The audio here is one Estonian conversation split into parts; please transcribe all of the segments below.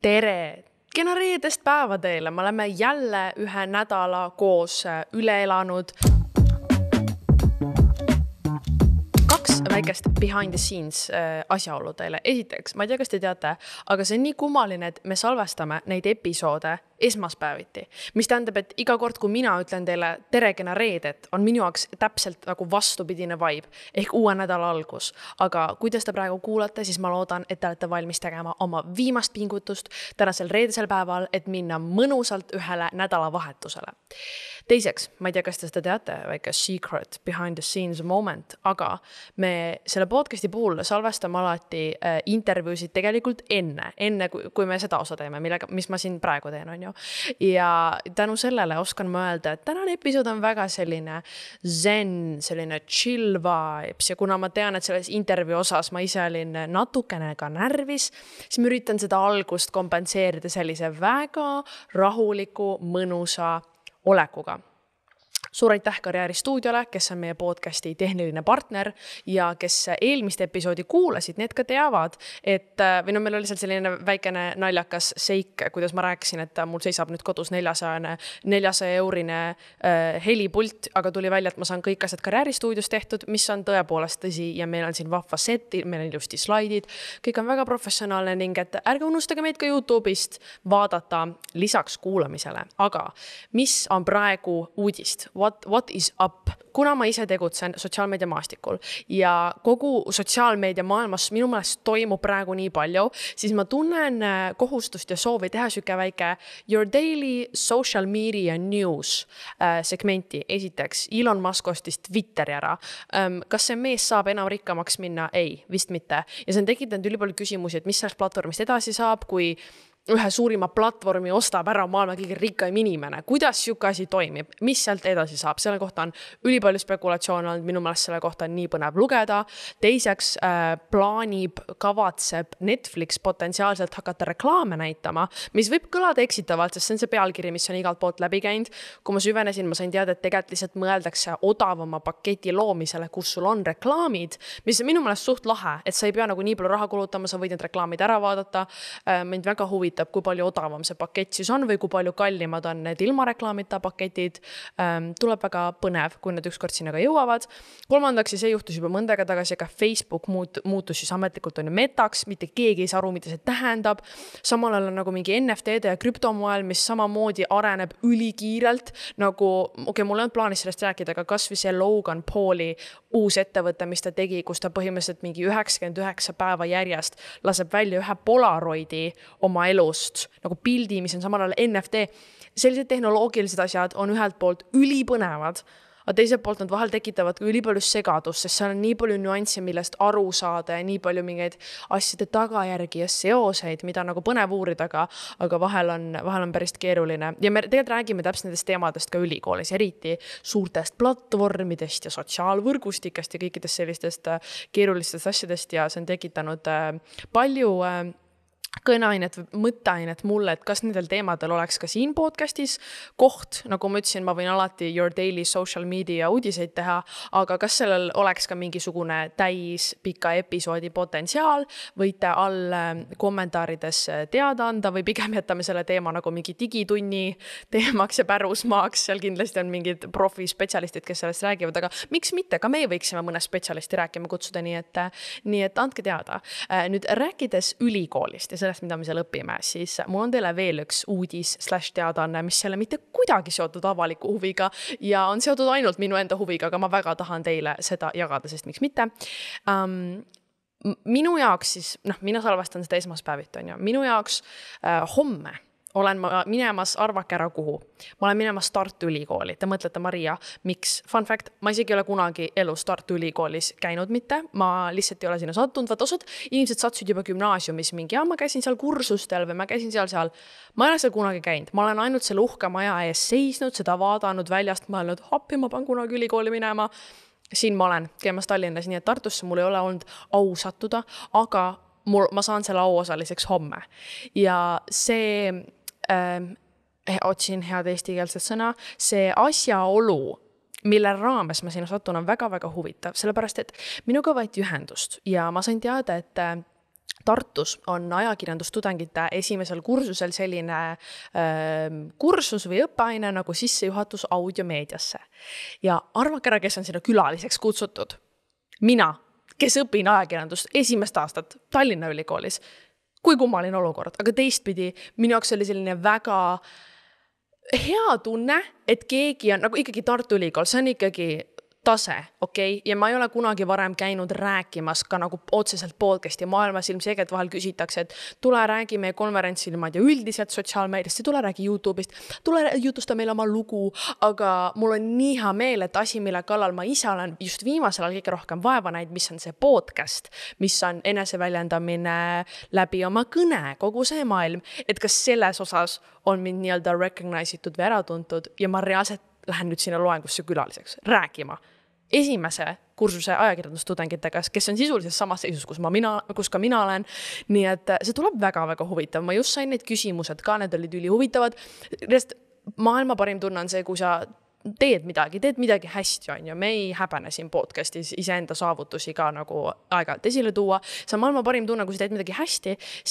Tere! Kena reedest päeva teile. Me oleme jälle ühe nädala koos üle elanud. Kaks väikest behind the scenes asjaolu teile. Esiteks, ma ei tea, kas te teate, aga see on nii kummaline, et me salvestame neid episoode esmaspäeviti. Mis tähendab, et iga kord, kui mina ütlen teile tere kena reedet, on minu jaoks täpselt nagu vastupidine vibe ehk uue nädala algus. Aga kui te seda praegu kuulate, siis ma loodan, et te olete valmis tegema oma viimast pingutust tänasel reedesel päeval, et minna mõnusalt ühele nädalavahetusele. Teiseks, ma ei tea, kas te seda teate, väike secret behind the scenes moment, aga me selle podcasti puhul salvestame alati intervjuusid tegelikult enne kui me seda osa teeme, mis ma siin praegu teen, on ju. Ja tänu sellele oskan ma öelda, et tänane episood on väga selline zen, selline chill vibes ja kuna ma tean, et selles intervjuu osas ma ise olin natukene ka närvis, siis ma üritan seda algust kompenseerida sellise väga rahuliku, mõnusa olekuga. Suur aitäh Karjääristuudiole, kes on meie podcasti tehniline partner ja kes eelmist episoodi kuulasid, need ka teavad, et meil oli selline väikene naljakas seik, kuidas ma rääkisin, et mul seisab nüüd kodus 400 eurine helipult, aga tuli välja, et ma saan kõik asjad Karjääristuudios tehtud, mis on tõepoolest tõsi ja meil on siin vahva seti, meil on ilusti slaidid, kõik on väga professionaalne ning et ärge unustage meid ka YouTube'ist vaadata lisaks kuulamisele. Aga mis on praegu uudist? What is up? Kuna ma ise tegutsen sotsiaalmeedia maastikul ja kogu sotsiaalmeedia maailmas minu meelest toimub praegu nii palju, siis ma tunnen kohustust ja soovi teha süke väike Your Daily Social Media News segmenti. Esiteks, Elon Musk ostis Twitteri ära. Kas see mees saab enam rikkamaks minna? Ei, vist mitte. Ja see on tekitanud ülipalju küsimusi, et mis sellest platvormist edasi saab, kui ühe suurima platvormi ostab ära maailma kõige rikkaim inimene. Kuidas siuke asi toimib? Mis sealt edasi saab? Selle kohta on ülipalju spekulatsioon olnud, minu meelest selle kohta on nii põnev lugeda. Teiseks kavatseb Netflix potentsiaalselt hakata reklaame näitama, mis võib kõlada eksitavalt, sest see on see pealkiri, mis on igalt poolt läbi käinud. Kui ma süvenesin, ma sain teada, et tegelikult lihtsalt mõeldakse odavama paketi loomisele, kus sul on reklaamid, mis on minu meelest suht lahe, et sa ei pea nagu nii palju raha kulutama, sa võid need reklaamid ära vaadata. Mind väga huvitab, kui palju odavam see pakett siis on või kui palju kallimad on need ilma reklaamita paketid. Tuleb väga põnev, kui need ükskord sinna ka jõuavad. Kolmandaks, ja see juhtus juba mõnda aega tagasi, aga Facebook muutus siis ametlikult on metaks, mitte keegi ei saa aru, mida see tähendab. Samal ajal on nagu mingi NFT-de ja krüptomoel, mis samamoodi areneb ülikiirelt. Nagu, mul on plaanis sellest rääkida, aga kas või see Logan Pauli uus ettevõte, mis ta tegi, kus ta põhimõtteliselt mingi 99 päeva järjest laseb välja ühe Polaroidi oma elust, nagu pildi, mis on samal ajal NFT. Sellised tehnoloogilised asjad on ühelt poolt ülipõnevad, aga teiselt poolt nad vahel tekitavad ka ülipalju segadust, sest seal on nii palju nüansse, millest aru saada ja nii palju mingeid asjade tagajärgi ja seoseid, mida nagu põnev uurida, aga vahel on päris keeruline. Ja me tegelikult räägime täpselt nendest teemadest ka ülikoolis, eriti suurtest platvormidest ja sotsiaalvõrgustikest ja kõikidest sellistest keerulistest asjadest ja see on tekitanud palju kõneainet või mõtteainet mulle, et kas nendel teemadel oleks ka siin podcastis koht, nagu ma ütlesin, ma võin alati Your Daily Social Media uudiseid teha, aga kas sellel oleks ka mingisugune täis pika episoodi potentsiaal, võite all kommentaarides teada anda või pigem jätame selle teema nagu mingi digitunni teemaks ja pärusmaaks, seal kindlasti on mingid profispetsialistid, kes sellest räägivad, aga miks mitte, ka meie võiksime mõne spetsialisti rääkima kutsuda, nii et andke teada. Nüüd rääkides ülikoolist ja sellest, mida me seal õpime, siis mul on teile veel üks uudis/teadaanne, mis ei ole mitte kuidagi seotud avaliku huviga ja on seotud ainult minu enda huviga, aga ma väga tahan teile seda jagada, sest miks mitte. Minu jaoks siis, mina salvestan seda esmaspäevit, on ju, minu jaoks homme olen ma minemas, arvake ära kuhu. Ma olen minemas Tartu Ülikooli. Te mõtlete, Maria, miks? Fun fact, ma isegi ei ole kunagi elus Tartu Ülikoolis käinud mitte. Ma lihtsalt ei ole sinna sattunud. Vaat osad inimesed satsusid juba gümnaasiumis mingi, ma käisin seal kursustel või ma käisin seal. Ma ei ole seal kunagi käinud. Ma olen ainult selle uhke maja ees seisnud, seda vaadanud väljast, ma olen appi, ma pean kunagi ülikooli minema. Siin ma olen käimas Tallinnas, nii et Tartusse mul ei ole olnud au sattuda, aga ma saan selle auosaliseks homme. Ja see otsin head eestikeelset sõna, see asjaolu, mille raames ma sinna sattun, on väga-väga huvitav, sellepärast et minuga võeti ühendust ja ma sain teada, et Tartus on ajakirjandustudengite esimesel kursusel selline kursus või õppeaine nagu sissejuhatus audiomeediasse. Ja arvake ära, kes on sinna külaliseks kutsutud. Mina, kes õpin ajakirjandust esimest aastat Tallinna Ülikoolis. Kui kummaline olukord, aga teistpidi minu jaoks oli selline väga hea tunne, et keegi on nagu ikkagi Tartu Ülikool, see on ikkagi tase, okei? Ja ma ei ole kunagi varem käinud rääkimas ka nagu otseselt podcasti maailmas ilmselgelt vahel küsitakse, et tule räägi meie konverentsil, ma ei tea, üldiselt sotsiaalmeediast, tule räägi YouTube'ist, tule jutusta meile oma lugu, aga mul on nii hea meel, et asi, mille kallal ma ise olen just viimasel ajal kõige rohkem vaeva näinud, mis on see podcast, mis on eneseväljendamine läbi oma kõne, kogu see maailm, et kas selles osas on mind nii-öelda recognize itud või äratuntud ja ma reaalselt lähen nüüd sinna loengusse külaliseks rääkima esimese kursuse ajakirjandustudengitega, kes on sisuliselt samas seisus, kus ka mina olen. Nii et see tuleb väga-väga huvitav. Ma just sain neid küsimused ka, need olid ülihuvitavad. Maailma parim tunne on see, kui sa teed midagi hästi, on ju. Me ei häbene siin podcastis iseenda saavutusi ka nagu aeg-ajalt esile tuua. See on maailma parim tunne, kui sa teed midagi hästi,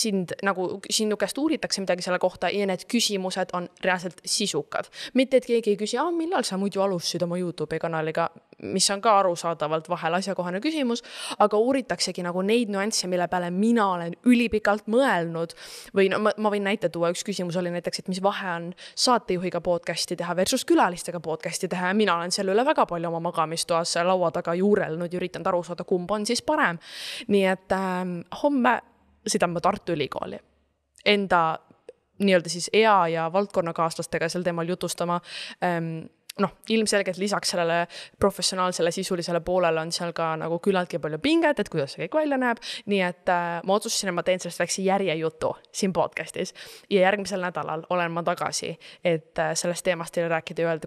sinu käest uuritakse midagi selle kohta ja need küsimused on reaalselt sisukad. Mitte, et keegi ei küsi, millal sa muidu alustasid oma YouTube'i kanaliga, mis on ka arusaadavalt vahel asjakohane küsimus, aga uuritaksegi nagu neid nüansse, mille peale mina olen ülipikalt mõelnud. Või no, ma võin näite tuua, üks küsimus oli näiteks, et mis vahe on saatejuhiga podcasti teha versus külalistega podcasti teha. Ja mina olen selle üle väga palju oma magamistoas laua taga juurelnud ja üritanud aru saada, kumb on siis parem. Nii et homme sõidan ma Tartu Ülikooli enda nii-öelda siis ea ja valdkonnakaaslastega sel teemal jutustama. Ilmselgelt lisaks sellele professionaalsele sisulisele poolele on seal ka nagu küllaltki palju pinget, et kuidas see kõik välja näeb. Nii et ma otsustasin, et ma teen sellest väikse järjejutu siin podcastis ja järgmisel nädalal olen ma tagasi, et sellest teemast teile rääkida ja öelda,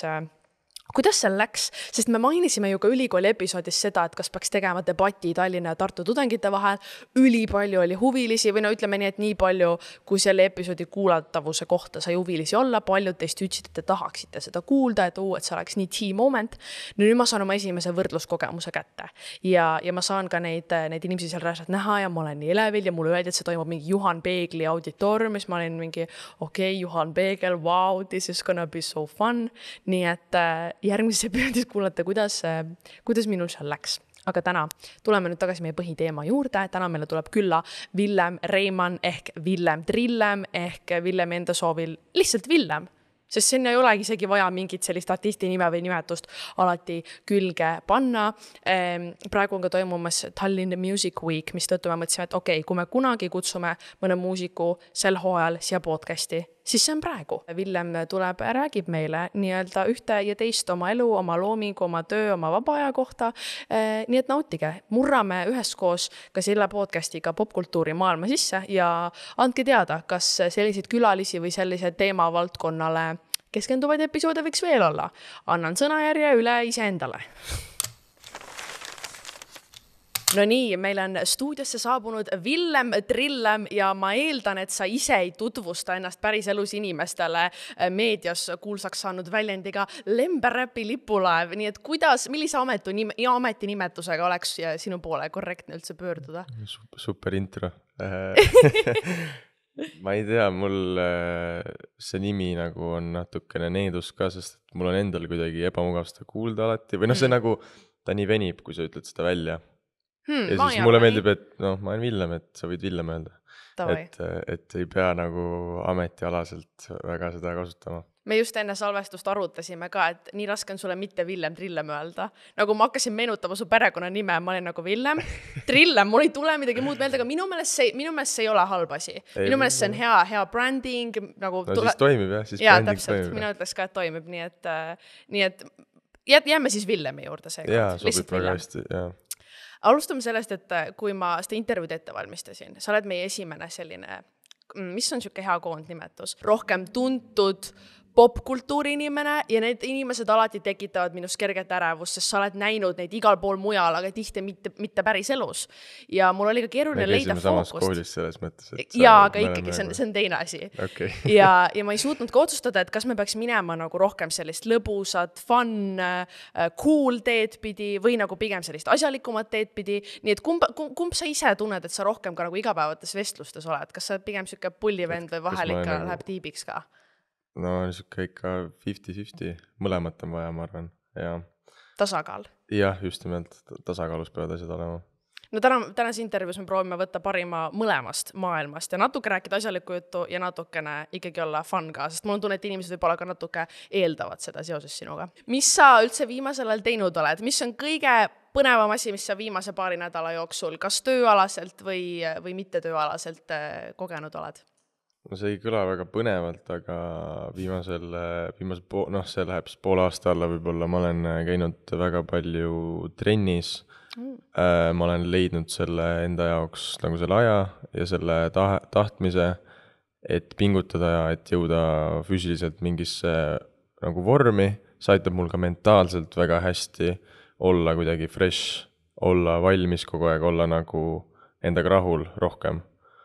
kuidas see läks, sest me mainisime ju ka ülikooli episoodis seda, et kas peaks tegema debati Tallinna ja Tartu tudengite vahel. Ülipalju oli huvilisi või ütleme nii, et nii palju, kui selle episoodi kuulatavuse kohta sai huvilisi olla, paljud teist ütlesid, et te tahaksite seda kuulda, et see oleks nii tea moment. Nüüd ma saan oma esimese võrdluskogemuse kätte ja ma saan ka neid inimesi seal rääsad näha ja ma olen nii elevil ja mulle öeldi, et see toimub mingi Juhan Peegli auditooriumis, ma olin mingi Juhan Peegel, wow, this is gonna be so fun. Nii et järgmises episoodis kuulata, kuidas minul seal läks. Aga täna tuleme nüüd tagasi meie põhiteema juurde. Täna meile tuleb külla Villem Reimann ehk Villem Trillem ehk Villemi enda soovil lihtsalt Villem. Sest sinna ei ole isegi vaja mingit sellist artisti nime või nimetust alati külge panna. Praegu on ka toimumas Tallinn Music Week, mis tõttu me mõtlesime, et kui me kunagi kutsume mõne muusiku sel hooajal siia podcasti, siis see on praegu. Villem tuleb, räägib meile nii-öelda ühte ja teist oma elu, oma loomingu, oma töö, oma vaba aja kohta. Nii et nautige, murrame üheskoos ka selle podcastiga popkultuuri maailma sisse ja andke teada, kas selliseid külalisi või sellise teemavaldkonnale keskenduvaid episoode võiks veel olla. Annan sõnajärje üle iseendale. No nii, meil on stuudiosse saabunud Villem Trillem ja ma eeldan, et sa ise ei tutvusta ennast päris elus inimestele meedias kuulsaks saanud väljendiga Lemberräpi lipulaev. Nii et millise ametinimetusega oleks sinu poole korrektne üldse pöörduda? Super intro. Ma ei tea, mul see nimi nagu on natukene needus ka, sest mul on endal kuidagi ebamugav seda kuulda alati. Või see nagu, ta nii venib, kui sa ütled seda välja. Ja siis mulle meeldib, et ma olen Villem, et sa võid Villem öelda. Et ei pea nagu ametialaselt väga seda kasutama. Me just enne salvestust arutasime ka, et nii raske on sulle mitte Villem Trillem öelda. Nagu ma hakkasin meenutama su perekonna nime, ma olin nagu Villem Trillem, mul ei tule midagi muud meelde, aga minu meelest see ei ole halb asi. Minu meelest see on hea branding. Siis toimib jah, siis branding täpselt, toimib. Minu ütles ka, et toimib, nii et jääme siis Villemi juurde seekord. Jaa, sobib väga hästi, jah. Alustame sellest, et kui ma seda intervjuud ette valmistasin, sa oled meie esimene selline, mis on siuke hea koondnimetus, rohkem tuntud popkultuuri inimene ja need inimesed alati tekitavad minus kerget ärevust, sest sa oled näinud neid igal pool mujal, aga tihti mitte päris elus. Ja mul oli ka keeruline leida fookust. Me käisime samas koolis selles mõttes, et jaa, aga ikkagi see on teine asi. Okay. ja ma ei suutnud ka otsustada, et kas me peaks minema nagu rohkem sellist lõbusat, fun, cool teed pidi või nagu pigem sellist asjalikumat teed pidi. Nii et kumb sa ise tunned, et sa rohkem ka nagu igapäevates vestlustes oled? Kas sa pigem siuke pullivend või vahel ikka läheb tiibiks ka? No siuke ikka 50-50, mõlemat on vaja, ma arvan. Ja. Tasakaal. Jah, just nimelt, tasakaalus peavad asjad olema. No tänase intervjuus me proovime võtta parima mõlemast maailmast ja natuke rääkida asjalikku juttu ja natukene ikkagi olla fun ka, sest mul on tunne, et inimesed võib-olla ka natuke eeldavad seda seoses sinuga. Mis sa üldse viimasel ajal teinud oled? Mis on kõige põnevam asi, mis sa viimase paari nädala jooksul, kas tööalaselt või mitte tööalaselt kogenud oled? No see ei kõla väga põnevalt, aga see läheb siis poole aasta alla võib-olla, ma olen käinud väga palju trennis. Ma olen leidnud selle enda jaoks nagu selle aja ja selle tahtmise, et pingutada ja et jõuda füüsiliselt mingisse nagu vormi. See aitab mul ka mentaalselt väga hästi olla kuidagi fresh, olla valmis kogu aeg, olla nagu endaga rahul rohkem.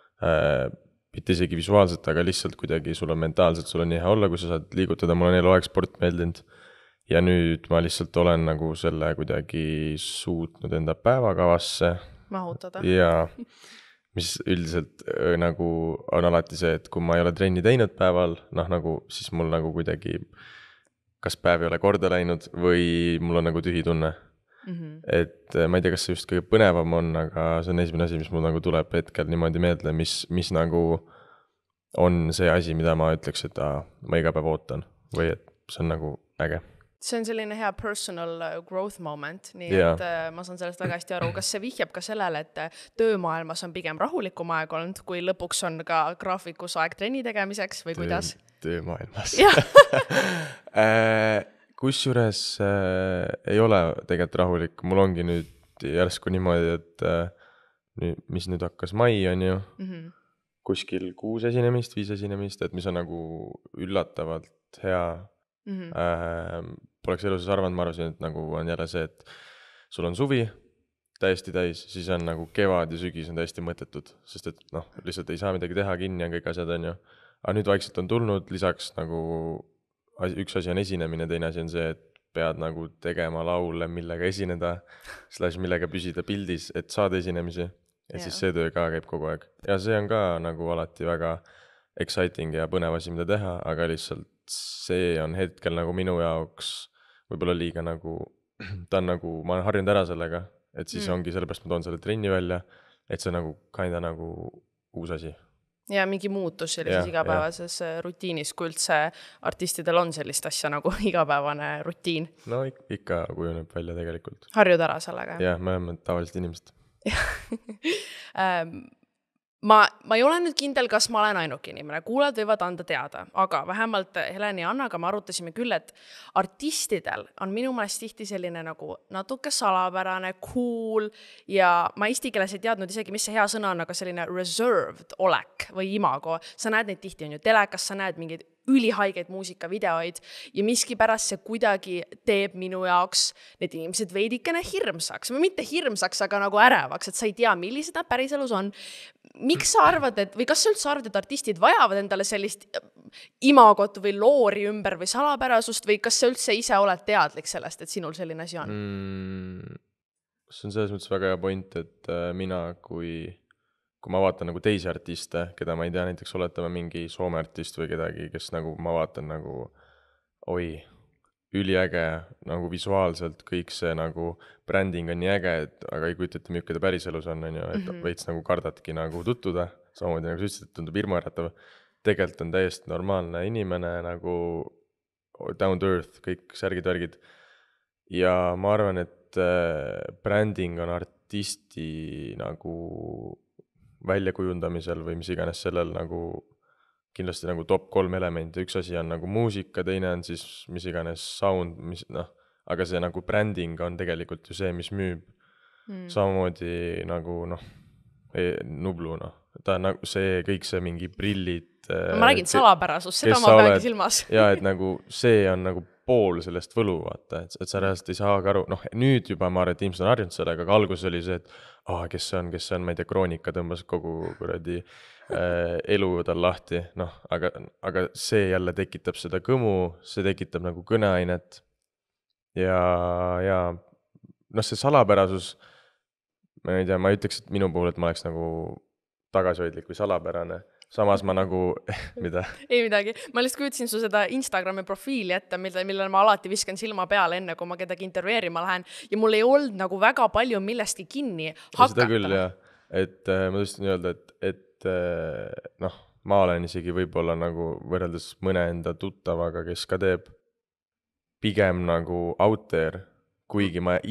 Mitte isegi visuaalselt, aga lihtsalt kuidagi sul on mentaalselt, sul on nii hea olla, kui sa saad liigutada, mul on eluaeg sport meeldinud. Ja nüüd ma lihtsalt olen nagu selle kuidagi suutnud enda päevakavasse. Mahutada. Ja mis üldiselt nagu on alati see, et kui ma ei ole trenni teinud päeval, nagu siis mul nagu kuidagi kas päev ei ole korda läinud või mul on nagu tühi tunne. Et ma ei tea, kas see just kõige põnevam on, aga see on esimene asi, mis mul nagu tuleb hetkel niimoodi meelde, mis nagu on see asi, mida ma ütleks, et ma iga päev ootan või et see on nagu äge. See on selline hea personal growth moment, nii et ma saan sellest väga hästi aru. Kas see vihjab ka sellele, et töömaailmas on pigem rahulikum aeg olnud, kui lõpuks on ka graafikus aeg trenni tegemiseks või kuidas? Töömaailmas. Kusjuures ei ole tegelikult rahulik. Mul ongi nüüd järsku niimoodi, et mis nüüd hakkas mai on ju, kuskil 6 esinemist, 5 esinemist, et mis on nagu üllatavalt hea. Poleks eluses arvanud, ma arvasin, et nagu on jälle see, et sul on suvi täiesti täis, siis on nagu kevad ja sügis on täiesti mõttetud, sest et lihtsalt ei saa midagi teha, kinni on kõik asjad on ju. Aga nüüd vaikselt on tulnud, lisaks nagu üks asi on esinemine, teine asi on see, et pead nagu tegema laule, millega esineda, millega püsida pildis, et saada esinemisi. Ja siis see töö ka käib kogu aeg. Ja see on ka nagu alati väga exciting ja põnev asi, mida teha, aga lihtsalt see on hetkel nagu minu jaoks võib-olla liiga nagu, ta on nagu, ma olen harjunud ära sellega, et siis ongi sellepärast ma toon selle trenni välja, et see nagu kinda nagu uus asi. Ja mingi muutus sellises igapäevases rutiinis, kui üldse artistidel on sellist asja nagu igapäevane rutiin. No ikka kujuneb välja tegelikult. Harjud ära sellega. Jah, me oleme tavaliselt inimesed. Ma ei ole nüüd kindel, kas ma olen ainuke inimene, kuulajad võivad anda teada, aga vähemalt Heleni ja Annaga me arutasime küll, et artistidel on minu meelest tihti selline nagu natuke salapärane, cool ja ma eesti keeles ei teadnud isegi, mis see hea sõna on, aga selline reserved olek või imago. Sa näed neid tihti on ju telekas, sa näed mingeid ülihaigeid muusikavideoid ja miskipärast see kuidagi teeb minu jaoks need inimesed veidikene hirmsaks või mitte hirmsaks, aga nagu ärevaks, et sa ei tea, millised nad päriselus on. Miks sa arvad, või kas sa üldse arvad, et artistid vajavad endale sellist imagot või loori ümber või salapärasust või kas sa üldse ise oled teadlik sellest, et sinul selline asi on? See on selles mõttes väga hea point, et mina kui ma vaatan nagu teisi artiste, keda ma ei tea, näiteks oletame mingi Soome artist või kedagi, kes nagu ma vaatan nagu üliäge nagu visuaalselt, kõik see nagu bränding on nii äge, aga ei kujutate, milline ta päriselus on ju, et veits nagu kardadki nagu tuttuda, samamoodi nagu sa ütlesid, et tundub hirmuäratav. Tegelikult on täiesti normaalne inimene nagu down to earth, kõik särgid-värgid. Ja ma arvan, et bränding on artisti nagu väljakujundamisel või mis iganes sellel nagu kindlasti nagu top 3 elementi. Üks asi on nagu muusika, teine on siis mis iganes sound, aga see nagu bränding on tegelikult ju see, mis müüb. Samamoodi nagu Nublu, ta on nagu see, kõik see mingi prillid, ma räägin salapärasust, seda ma peagi silmas. ja et nagu see on nagu pool sellest võlu, vaata, et sa reaalselt ei saagi aru, noh, nüüd juba ma arvan, et inimesed on harjunud sellega, aga alguses oli see, et kes see on, ma ei tea, Kroonika tõmbas kogu kuradi elu tal lahti, noh, aga see jälle tekitab seda kõmu, see tekitab nagu kõneainet ja noh, see salapärasus, ma ei tea, ma ei ütleks, et minu puhul, et ma oleks nagu tagasihoidlik või salapärane. Samas ma nagu, mida? Ei midagi. Ma lihtsalt kujutasin su seda Instagrami profiili ette, millele ma alati viskan silma peale enne, kui ma kedagi intervjueerima lähen. Ja mul ei olnud nagu väga palju millestki kinni hakata. Seda küll, jah. Et ma tõstin öelda, et noh, ma olen isegi võib-olla nagu võrreldes mõne enda tuttavaga, kes ka teeb pigem nagu out there, kuigi ma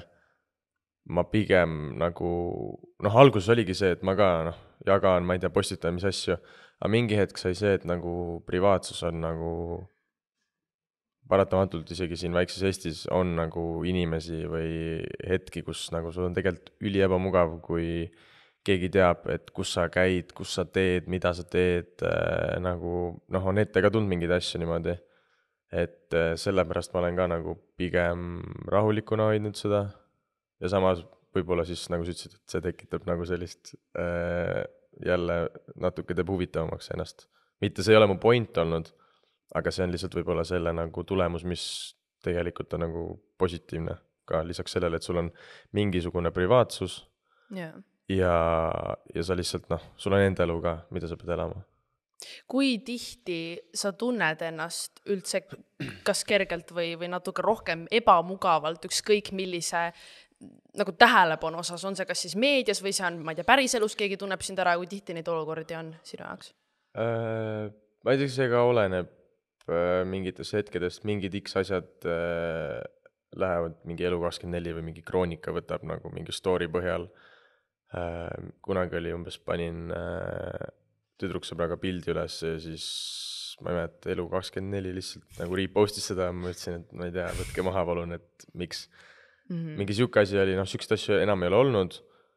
pigem nagu, noh, alguses oligi see, et ma ka, noh, jagan, ma ei tea, postitan mis asju, aga mingi hetk sai see, et nagu privaatsus on nagu paratamatult isegi siin väikses Eestis on nagu inimesi või hetki, kus nagu sul on tegelikult üli ebamugav, kui keegi teab, et kus sa käid, kus sa teed, mida sa teed, nagu, noh, on ette ka tund mingeid asju niimoodi, et sellepärast ma olen ka nagu pigem rahulikuna hoidnud seda ja samas võib-olla siis, nagu sa ütlesid, et see tekitab nagu sellist jälle natuke teeb huvitavamaks ennast. Mitte see ei ole mu point olnud, aga see on lihtsalt võib-olla selle nagu tulemus, mis tegelikult on nagu positiivne ka lisaks sellele, et sul on mingisugune privaatsus ja sa lihtsalt, noh, sul on enda elu ka, mida sa pead elama. Kui tihti sa tunned ennast üldse kas kergelt või natuke rohkem ebamugavalt ükskõik millise nagu tähelepanu osas, on see kas siis meedias või see on, ma ei tea, päriselus keegi tunneb sind ära, kui tihti neid olukordi on sinu jaoks? Ma ei tea, see ka oleneb mingitest hetkedest, mingid X asjad lähevad mingi Elu24 või mingi Kroonika võtab nagu mingi story põhjal. Kunagi oli umbes panin tüdruksõbraga pildi üles ja siis ma ei mäleta, Elu24 lihtsalt nagu repostis seda ja ma ütlesin, et ma ei tea, võtke maha palun, et miks. Mingi siuke asi oli, noh, siukest asju enam ei ole olnud.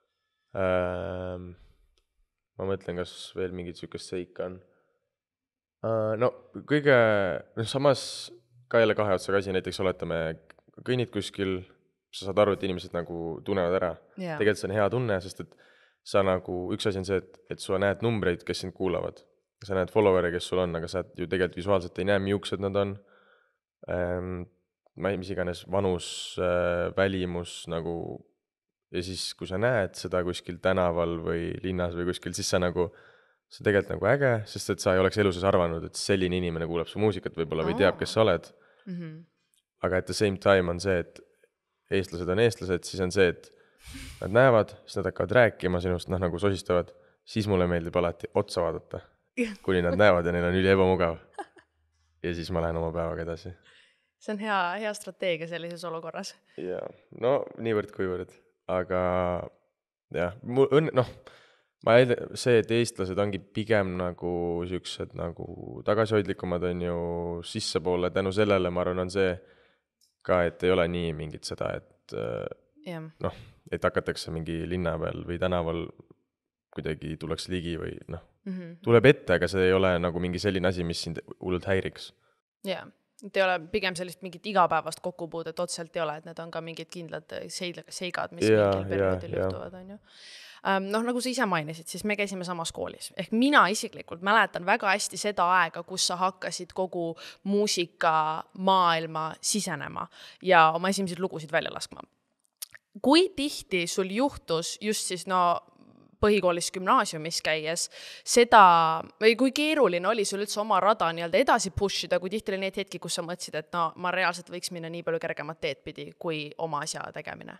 Ma mõtlen, kas veel mingid siukest seika on. No, kõige, samas ka jälle kahe otsaga asi, näiteks oletame kõnnid kuskil, sa saad aru, et inimesed nagu tunnevad ära. Tegelikult see on hea tunne, sest et sa nagu, üks asi on see, et sa näed numbreid, kes sind kuulavad. Sa näed follower'e, kes sul on, aga sa ju tegelikult visuaalselt ei näe, miuksed nad on. Mis iganes vanus, välimus nagu ja siis, kui sa näed seda kuskil tänaval või linnas või kuskil, siis see tegelikult nagu äge, sest et sa ei oleks eluses arvanud, et selline inimene kuulab su muusikat võib-olla või teab, kes sa oled. Aga at the same time on see, et eestlased on eestlased, siis on see, et nad näevad, siis nad hakkavad rääkima sinust, noh, nagu sosistavad, siis mulle meeldib alati otsa vaadata, kuni nad näevad ja neil on üli ebamugav. Ja siis ma lähen oma päevaga edasi. See on hea strateegia sellises olukorras. Jaa, no niivõrd kuivõrd, aga jah, see, et eestlased ongi pigem nagu siuksed nagu tagasihoidlikumad on ju sissepoole, tänu sellele ma arvan on see ka, et ei ole nii mingit seda, et noh, et hakatakse mingi linna peal või tänaval kuidagi tuleks ligi või noh, tuleb ette, aga see ei ole nagu mingi selline asi, mis sind hullult häiriks. Jaa. Et ei ole pigem sellist mingit igapäevast kokkupuudet otseselt ei ole, et need on ka mingid kindlad seigad, mis mingil perioodil juhtuvad, on ju. Noh, nagu sa ise mainisid, siis me käisime samas koolis. Ehk mina isiklikult mäletan väga hästi seda aega, kus sa hakkasid kogu muusika maailma sisenema ja oma esimesed lugusid välja laskma. Kui tihti sul juhtus just siis, põhikoolis gümnaasiumis käies seda, või kui keeruline oli sul üldse oma rada nii-öelda edasi pushida, kui tihti oli need hetki, kus sa mõtlesid, et ma reaalselt võiks minna nii palju kergemat teed pidi kui oma asja tegemine?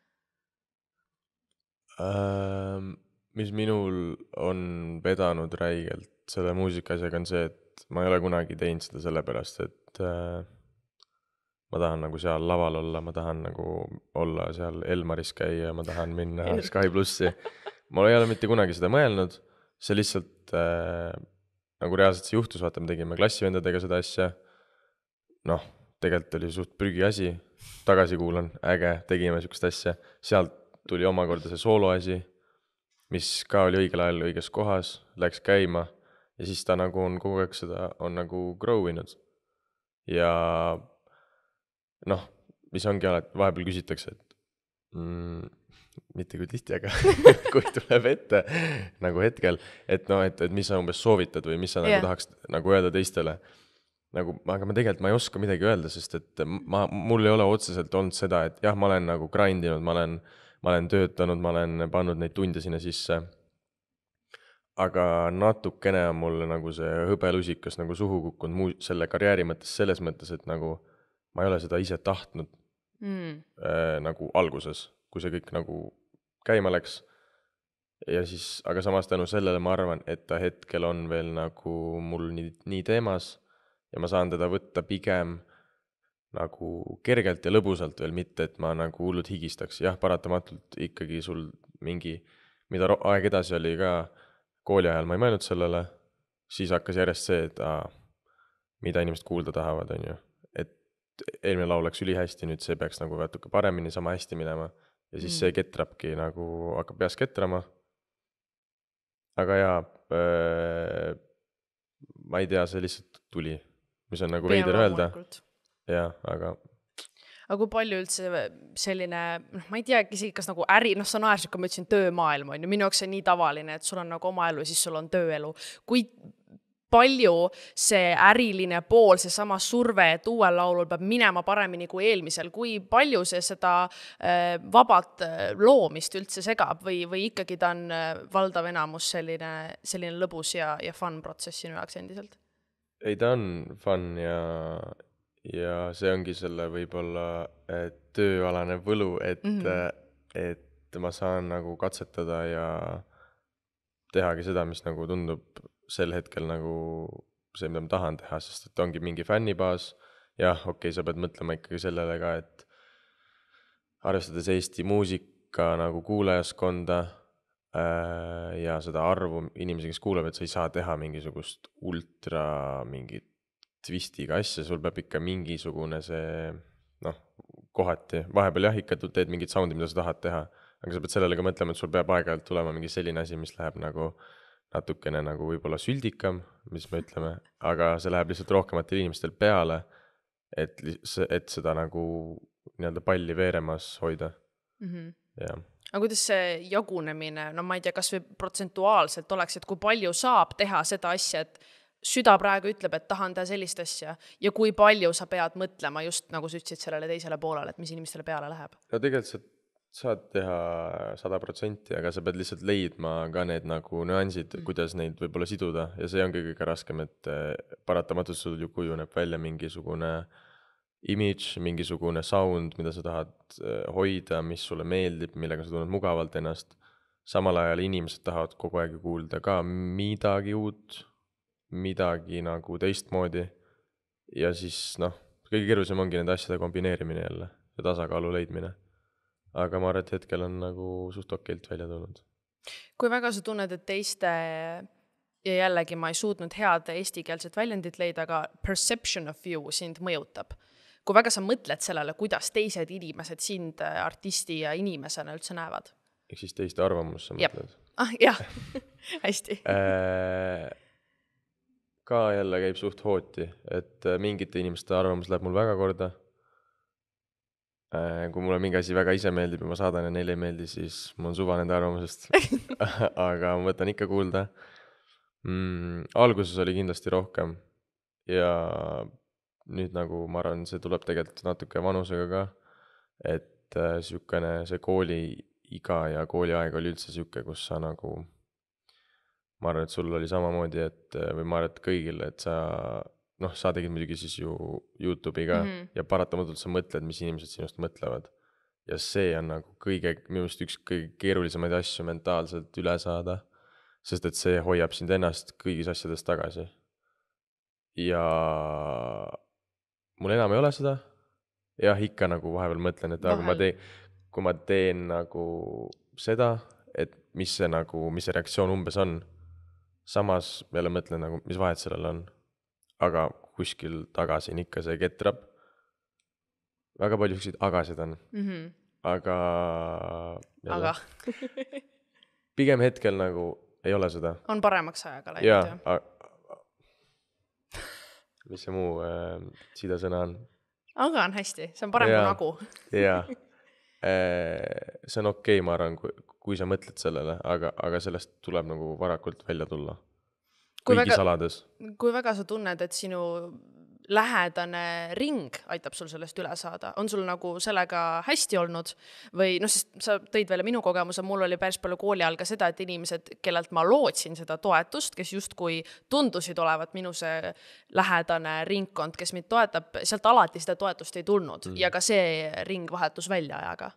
Mis minul on vedanud räigelt selle muusikaasjaga on see, et ma ei ole kunagi teinud seda sellepärast, et ma tahan nagu seal laval olla, ma tahan nagu olla seal Elmaris käia, ma tahan minna Sky Plussi. Ma ei ole mitte kunagi seda mõelnud, see lihtsalt nagu reaalselt see juhtus, vaata, me tegime klassivendadega seda asja, noh, tegelikult oli suht prügi asi, tagasi kuulan, äge, tegime siukest asja, sealt tuli omakorda see soolo asi, mis ka oli õigel ajal õiges kohas, läks käima ja siis ta nagu on kogu aeg seda, on nagu grow inud. Ja noh, mis ongi alati, vahepeal küsitakse, et mitte kui tihti, aga kui tuleb ette nagu hetkel, et noh, et mis sa umbes soovitad või mis sa nagu tahaks nagu öelda teistele. Nagu, aga ma tegelikult ma ei oska midagi öelda, sest et mul ei ole otseselt olnud seda, et jah, ma olen nagu grindinud, ma olen töötanud, ma olen pannud neid tunde sinna sisse. Aga natukene on mulle nagu see hõbelusikas nagu suhu kukkunud selle karjääri mõttes, selles mõttes, et nagu ma ei ole seda ise tahtnud nagu alguses, kui see kõik nagu käima läks. Ja siis, aga samas tänu sellele ma arvan, et ta hetkel on veel nagu mul nii teemas ja ma saan teda võtta pigem nagu kergelt ja lõbusalt veel, mitte et ma nagu hullult higistaks. Jah, paratamatult ikkagi sul mingi, mida aeg edasi oli ka kooli ajal, ma ei mõelnud sellele, siis hakkas järjest see, et mida inimesed kuulda tahavad, on ju. Et eelmine laul läks ülihästi, nüüd see peaks nagu natuke paremini sama hästi minema ja siis see ketrabki nagu, hakkab peas ketrama. Aga jaa, ma ei tea, see lihtsalt tuli, mis on nagu veider öelda. Jah, aga kui palju üldse selline, ma ei teagi, kas nagu äri, sa naersid, kui ma ütlesin töömaailm on ju, minu jaoks see nii tavaline, et sul on nagu oma elu, siis sul on tööelu. Kui palju see äriline pool, see sama surve, et uuel laulul peab minema paremini kui eelmisel, kui palju see seda vabat loomist üldse segab või ikkagi ta on valdav enamus selline lõbus ja fun protsess sinu jaoks endiselt? Ei, ta on fun ja see ongi selle võib-olla tööalane võlu, et ma saan nagu katsetada ja tehagi seda, mis nagu tundub sel hetkel nagu see, mida ma tahan teha, sest et ongi mingi fännibaas. Jah, okei, sa pead mõtlema ikkagi sellele ka, et arvestades Eesti muusika nagu kuulajaskonda ja seda arvu inimesi, kes kuuleb, et sa ei saa teha mingisugust ultra mingit twistiga asja, sul peab ikka mingisugune see, kohati, vahepeal jah, ikka teed mingit soundi, mida sa tahad teha, aga sa pead sellele ka mõtlema, et sul peab aeg-ajalt tulema mingi selline asi, mis läheb nagu natukene nagu võib-olla süldikam, mis me ütleme, aga see läheb lihtsalt rohkematel inimestel peale, et seda nagu nii-öelda palli veeremas hoida. Jah. Aga kuidas see jagunemine, ma ei tea, kas või protsentuaalselt oleks, et kui palju saab teha seda asja, et süda praegu ütleb, et tahan teha sellist asja ja kui palju sa pead mõtlema just nagu sa ütlesid sellele teisele poolele, et mis inimestele peale läheb? No tegelikult sa saad teha 100%, aga sa pead lihtsalt leidma ka need nagu nüansid, kuidas neid võib-olla siduda ja see ongi kõige raskem, et paratamatult sul ju kujuneb välja mingisugune image, mingisugune sound, mida sa tahad hoida, mis sulle meeldib, millega sa tunned mugavalt ennast. Samal ajal inimesed tahavad kogu aeg kuulda ka midagi uut, midagi nagu teistmoodi ja siis kõige keerulisem ongi nende asjade kombineerimine jälle ja tasakaalu leidmine. Aga ma arvan, et hetkel on nagu suht okeilt välja tulnud. Kui väga sa tunned, et teiste ja jällegi ma ei suutnud head eestikeelset väljendit leida, aga perception of you sind mõjutab. Kui väga sa mõtled sellele, kuidas teised inimesed sind artisti ja inimesena üldse näevad? Ehk siis teiste arvamus sa mõtled? Jah, hästi. Ka jälle käib suht hooti, et mingite inimeste arvamus läheb mul väga korda. Kui mulle mingi asi väga ise meeldib ja ma saadan ja neile ei meeldi, siis mul on suva nende arvamusest. Aga ma võtan ikka kuulda. Alguses oli kindlasti rohkem ja nüüd nagu ma arvan, see tuleb tegelikult natuke vanusega ka, et see kooliiga ja kooliaeg oli üldse siuke, kus sa nagu ma arvan, et sul oli samamoodi, või ma arvan, et kõigil, et sa tegid muidugi siis ju YouTube'i ka ja paratamatult sa mõtled, mis inimesed sinust mõtlevad. Ja see on nagu minu arust üks kõige keerulisemaid asju mentaalselt üle saada, sest et see hoiab sind ennast kõigis asjades tagasi. Ja mul enam ei ole seda. Jah, ikka nagu vahepeal mõtlen, et kui ma teen nagu seda, et mis see reaktsioon umbes on, samas jälle mõtlen nagu, mis vahet sellel on, aga kuskil tagasi on ikka see ketrab. Väga palju üksid agasid on, aga pigem hetkel nagu ei ole seda. On paremaks ajaga läinud. Ja, mis see muu sidesõna on? aga on hästi, see on parem kui nagu. Jaa. See on okei, ma arvan, kui sa mõtled sellele, aga sellest tuleb nagu varakult välja tulla. Kõigi salades. Kui väga sa tunned, et sinu lähedane ring aitab sul sellest üle saada, on sul nagu sellega hästi olnud või noh, sest sa tõid veel minu kogemuse, mul oli päris palju kooli all ka seda, et inimesed, kellelt ma lootsin seda toetust, kes justkui tundusid olevat minu see lähedane ringkond, kes mind toetab, sealt alati seda toetust ei tulnud ja ka see ring vahetus välja ajaga.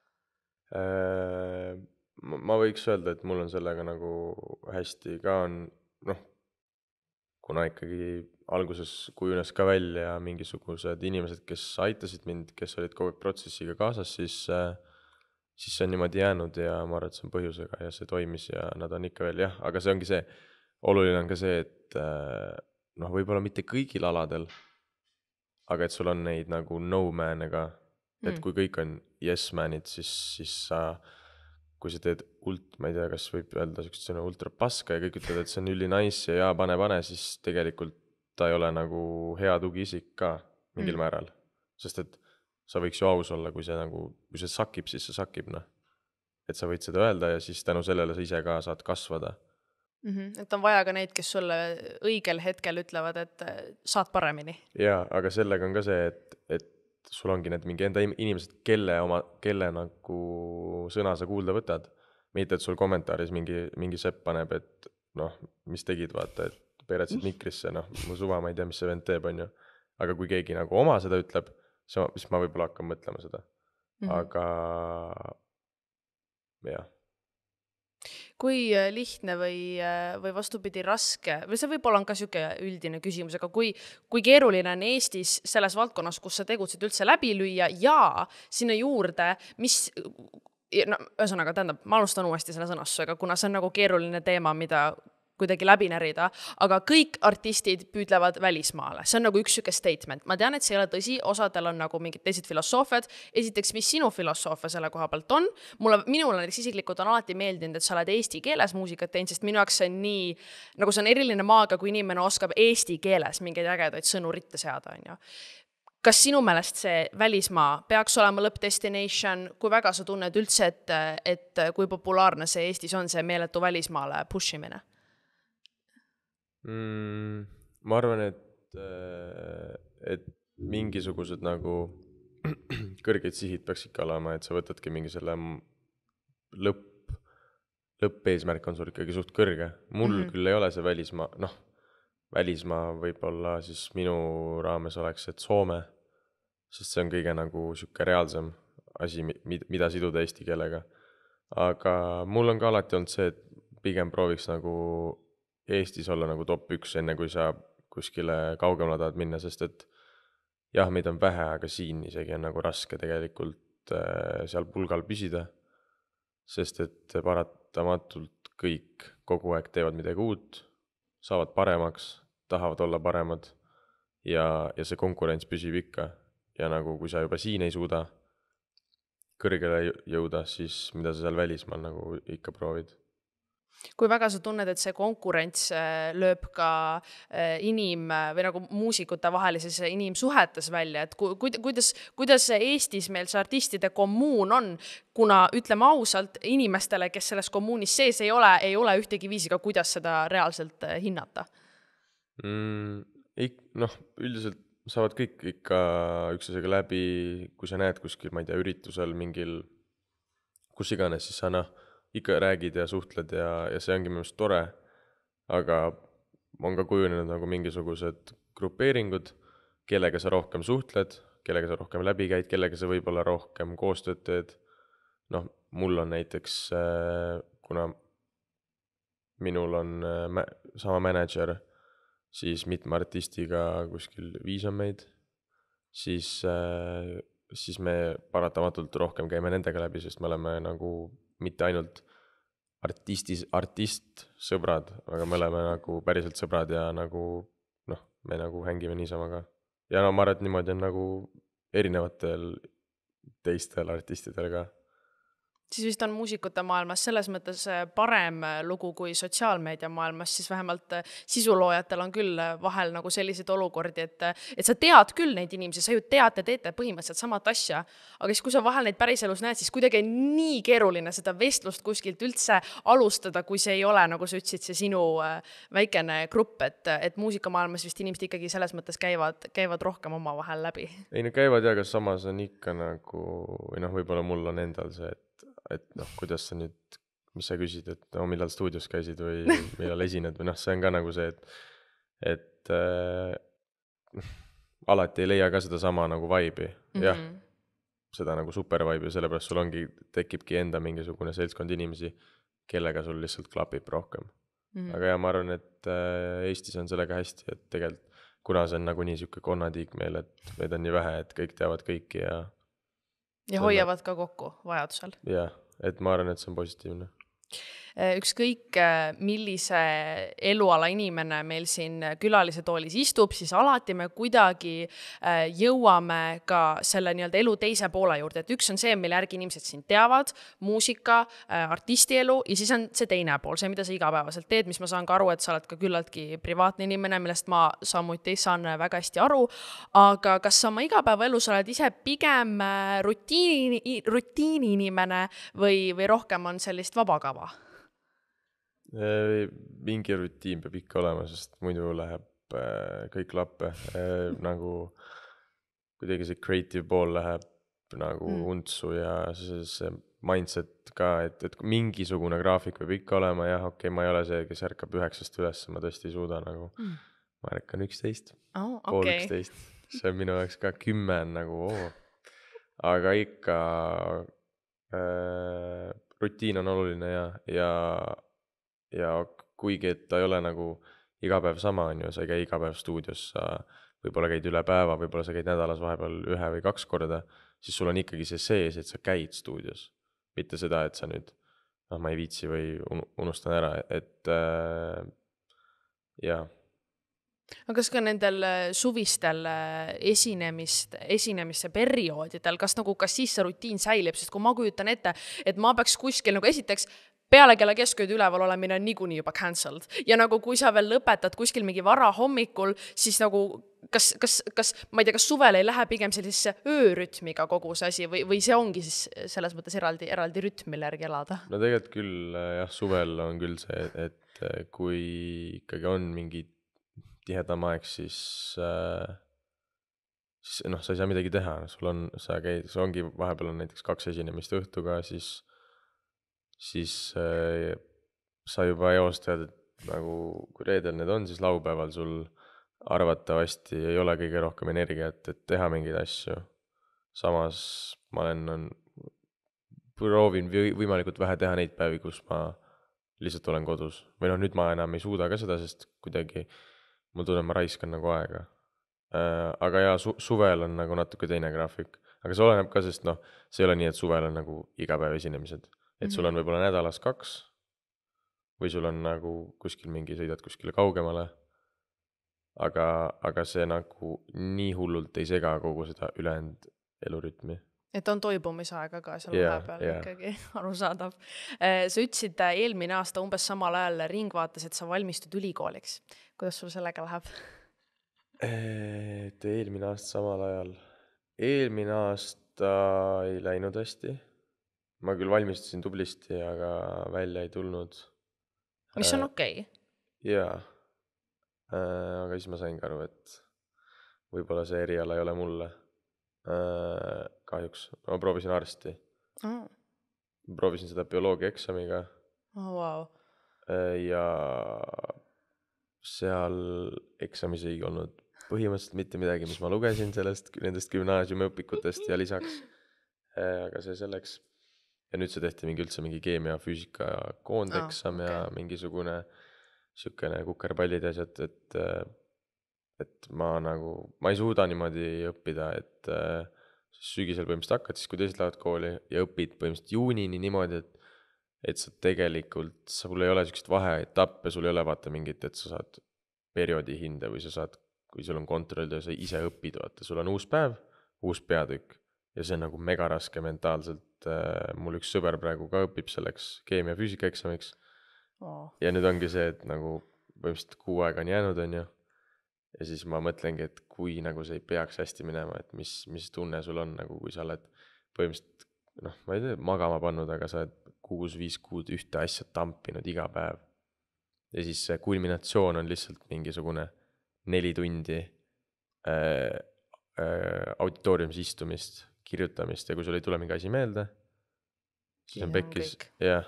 Ma võiks öelda, et mul on sellega nagu hästi ka on, noh, kuna ikkagi alguses kujunes ka välja mingisugused inimesed, kes aitasid mind, kes olid kogu aeg protsessiga kaasas, siis see on niimoodi jäänud ja ma arvan, et see on põhjusega ja see toimis ja nad on ikka veel jah, aga see ongi see, oluline on ka see, et noh, võib-olla mitte kõigil aladel, aga et sul on neid nagu no-man'e ka, et kui kõik on yes-man'id, siis sa kui sa teed ma ei tea, kas võib öelda sellised sõna ultra paska ja kõik ütlevad, et see on üli nice ja pane, siis tegelikult ta ei ole nagu hea tugiisik ka mingil määral. Sest et sa võiks ju aus olla, kui see sakib, siis see sakib, noh. Et sa võid seda öelda ja siis tänu sellele sa ise ka saad kasvada. Et on vaja ka neid, kes sulle õigel hetkel ütlevad, et saad paremini. Jaa, aga sellega on ka see, et sul ongi need mingi enda inimesed, kelle nagu sõna sa kuulda võtad. Mitte, et sul kommentaaris mingi sepp paneb, et noh, mis tegid, vaata, et peeretsid mikrisse, noh, mu suva, ma ei tea, mis see vend teeb, on ju. Aga kui keegi nagu oma seda ütleb, siis ma võib-olla hakkan mõtlema seda. Aga jah. Kui lihtne või vastupidi raske, või see võib-olla on ka siuke üldine küsimus, aga kui keeruline on Eestis selles valdkonnas, kus sa tegutsed üldse läbi lüüa ja sinna juurde, ühesõnaga, tähendab, ma alustan uuesti selle sõnastusega, kuna see on nagu keeruline teema, mida kuidagi läbi närida, aga kõik artistid püüdlevad välismaale. See on nagu üks siuke statement. Ma tean, et see ei ole tõsi, osadel on nagu mingid teised filosoofiad. Esiteks, mis sinu filosoofia selle koha pealt on? Minul isiklikult on alati meeldinud, et sa oled eesti keeles muusikat teinud, sest minu jaoks see on nii, nagu see on eriline maaga, kui inimene oskab eesti keeles mingeid ägedaid sõnu ritta seada, on ju. Kas sinu meelest see välismaa peaks olema lõppdestination, kui väga sa tunned üldse, et kui populaarne see Eestis on see meeletu välismaale pushimine? Ma arvan, et mingisugused nagu kõrgeid sihid peaks ikka olema, et sa võtadki mingi selle lõppeesmärk on sul ikkagi suht kõrge. Mul küll ei ole see välismaa võib-olla siis minu raames oleks, et Soome, sest see on kõige nagu siuke reaalsem asi, mida siduda eesti keelega. Aga mul on ka alati olnud see, et pigem prooviks nagu Eestis olla nagu top 1, enne kui sa kuskile kaugemale tahad minna, sest et jah, meid on vähe, aga siin isegi on nagu raske tegelikult seal pulgal püsida, sest et paratamatult kõik kogu aeg teevad midagi uut, saavad paremaks, tahavad olla paremad ja see konkurents püsib ikka ja nagu kui sa juba siin ei suuda kõrgele jõuda, siis mida sa seal välismaal nagu ikka proovid. Kui väga sa tunned, et see konkurents lööb ka või nagu muusikute vahelises inimsuhetes välja, et kuidas Eestis meil see artistide kommuun on, kuna ütleme ausalt, inimestele, kes selles kommuunis sees ei ole ühtegi viisiga, kuidas seda reaalselt hinnata? Noh, üldiselt saavad kõik ikka üksteisega läbi, kui sa näed kuskil, ma ei tea, üritusel mingil, kus iganes, siis sa ikka räägid ja suhtled ja see ongi minu meelest tore, aga on ka kujunenud nagu mingisugused grupeeringud, kellega sa rohkem suhtled, kellega sa rohkem läbi käid, kellega sa võib-olla rohkem koostööd teed. Noh, mul on näiteks, kuna minul on sama manager, siis mitme artistiga kuskil 5 on meid, siis me paratamatult rohkem käime nendega läbi, sest me oleme nagu mitte ainult artist-sõbrad, aga me oleme nagu päriselt sõbrad ja nagu, noh, me nagu hängime niisama ka. Ja ma arvan, et niimoodi on nagu erinevatel teistel artistidel ka. Siis vist on muusikute maailmas selles mõttes parem lugu kui sotsiaalmeedia maailmas, siis vähemalt sisuloojatel on küll vahel nagu selliseid olukordi, et sa tead küll neid inimesi, sa ju te teete põhimõtteliselt samat asja, aga siis kui sa vahel neid päriselus näed, siis kuidagi nii keeruline seda vestlust kuskilt üldse alustada, kui see ei ole, nagu sa ütlesid, see sinu väikene grupp, et muusikamaailmas vist inimesed ikkagi selles mõttes käivad rohkem omavahel läbi. Ei, no käivad ja, aga samas on ikka nagu, või noh, võib-olla mul on endal see, et noh, kuidas sa nüüd, mis sa küsid, et no millal stuudios käisid või millal esined või noh, see on ka nagu see, et alati ei leia ka seda sama nagu vibe'i, jah, seda nagu super vibe'i ja sellepärast sul tekibki enda mingisugune seltskond inimesi, kellega sul lihtsalt klapib rohkem. Aga ja ma arvan, et Eestis on sellega hästi, et tegelikult kuna see on nagu nii siuke konnatiik meil, et meid on nii vähe, et kõik teavad kõiki ja hoiavad ka kokku vajadusel. Jah, et ma arvan, et see on positiivne. Ükskõik millise eluala inimene meil siin külalise toolis istub, siis alati me kuidagi jõuame ka selle nii-öelda elu teise poole juurde, et üks on see, mille järgi inimesed siin teavad, muusika, artistielu ja siis on see teine pool, see, mida sa igapäevaselt teed, mis ma saan ka aru, et sa oled ka küllaltki privaatne inimene, millest ma samuti saan väga hästi aru, aga kas sa oma igapäevaelus oled ise pigem rutiini inimene või rohkem on sellist vabakava? Mingi rutiin peab ikka olema, sest muidu läheb kõik lappe. Nagu kuidagi see creative pool läheb nagu untsu ja see mindset ka, et mingisugune graafik peab ikka olema. Jah, okei, ma ei ole see, kes ärkab 9 üles, ma tõesti ei suuda nagu. Ma ärkan 11, pool 11. See on minu jaoks ka 10 nagu Aga ikka rutiin on oluline ja kuigi, et ta ei ole nagu iga päev sama, on ju, sa ei käi iga päev stuudios, sa võib-olla käid üle päeva, võib-olla sa käid nädalas vahepeal 1 või 2 korda, siis sul on ikkagi see sees, et sa käid stuudios. Mitte seda, et sa nüüd, ma ei viitsi või unustan ära, et jah. Aga kas ka nendel suvistel esinemise perioodidel, kas siis see rutiin säilib, sest kui ma kujutan ette, et ma peaks kuskil nagu esiteks peale kella keskööd üleval olemine on niikuinii juba cancelled. Ja nagu kui sa veel lõpetad kuskil mingi vara hommikul, siis nagu kas ma ei tea, kas suvel ei lähe pigem sellisesse öörütmiga kogu see asi või see ongi siis selles mõttes eraldi rütm, mille järgi elada? No tegelikult küll, jah, suvel on küll see, et kui ikkagi on mingi tihedam aeg, siis noh, sa ei saa midagi teha, sul ongi vahepeal on näiteks 2 esinemist õhtuga, siis sa juba eos tead, et nagu kui reedel need on, siis laupäeval sul arvatavasti ei ole kõige rohkem energiat, et teha mingeid asju. Samas ma proovin võimalikult vähe teha neid päevi, kus ma lihtsalt olen kodus. Või noh, nüüd ma enam ei suuda ka seda, sest kuidagi mul tunnen, ma raiskan nagu aega. Aga ja suvel on nagu natuke teine graafik. Aga see oleneb ka, sest noh, see ei ole nii, et suvel on nagu iga päev esinemised. Et sul on võib-olla nädalas 2 või sul on nagu kuskil sõidad kuskile kaugemale, aga see nagu nii hullult ei sega kogu seda ülejäänud elurütmi. Et on toibumisaega ka seal vahepeal ikkagi arusaadav. Sa ütlesid eelmine aasta umbes samal ajal Ringvaates, et sa valmistud ülikooliks. Kuidas sul sellega läheb? Eelmine aasta samal ajal. Eelmine aasta ei läinud hästi. Ma küll valmistasin tublisti, aga välja ei tulnud. Mis on okei? Jaa. Aga siis ma sain ka aru, et võib-olla see eriala ei ole mulle. Kahjuks. Ma proovisin arsti. Proovisin seda bioloogia eksamiga. Wow. Ja seal eksamis ei olnud põhimõtteliselt mitte midagi, mis ma lugesin nendest gümnaasiumiõpikutest ja lisaks. Aga see selleks. Ja nüüd see tehti mingi keemia, füüsika koondeksam ja mingisugune siukene kukerpallid asjad, et ma ei suuda niimoodi õppida, et sügisel põhimõtteliselt hakkad, siis kui teised lähevad kooli ja õpid põhimõtteliselt juunini niimoodi, et sa tegelikult, sul ei ole siukest vaheetappe, sul ei ole vaata mingit, et sa saad perioodi hinde või sa saad, kui sul on kontroll ja sa ise õpid, vaata, sul on uus päev, uus peatükk. ja see on nagu mega raske mentaalselt. Mul üks sõber praegu ka õpib selleks keemia füüsika eksamiks. Ja nüüd ongi see, et nagu põhimõtteliselt 6 aega on jäänud, on ju. Ja siis ma mõtlengi, et kui nagu see ei peaks hästi minema, et mis tunne sul on, nagu kui sa oled põhimõtteliselt, noh, ma ei tea, magama pannud, aga sa oled 6-5 kuud ühte asja tampinud iga päev. Ja siis see kulminatsioon on lihtsalt mingisugune 4 tundi auditooriumis istumist, kirjutamist ja kui sul ei tule mingi asi meelde, siis on pekkis. Jah.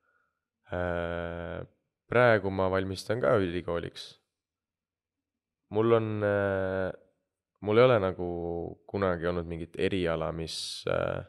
Praegu ma valmistan ka ülikooliks. Mul ei ole nagu kunagi olnud mingit eriala, mis